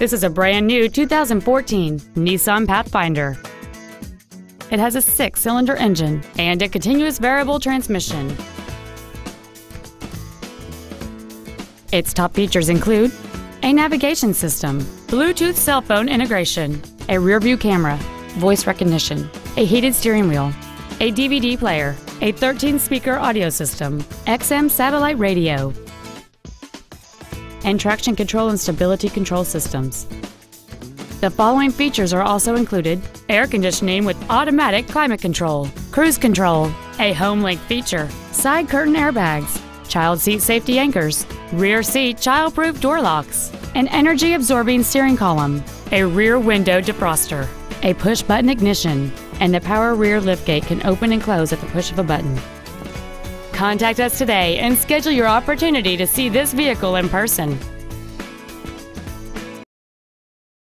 This is a brand new 2014 Nissan Pathfinder. It has a 6-cylinder engine and a continuous variable transmission. Its top features include a navigation system, Bluetooth cell phone integration, a rear-view camera, voice recognition, a heated steering wheel, a DVD player, a 13-speaker audio system, XM satellite radio, and traction control and stability control systems. The following features are also included: air conditioning with automatic climate control, cruise control, a home link feature, side curtain airbags, child seat safety anchors, rear seat child-proof door locks, an energy-absorbing steering column, a rear window defroster, a push-button ignition, and the power rear liftgate can open and close at the push of a button. Contact us today and schedule your opportunity to see this vehicle in person.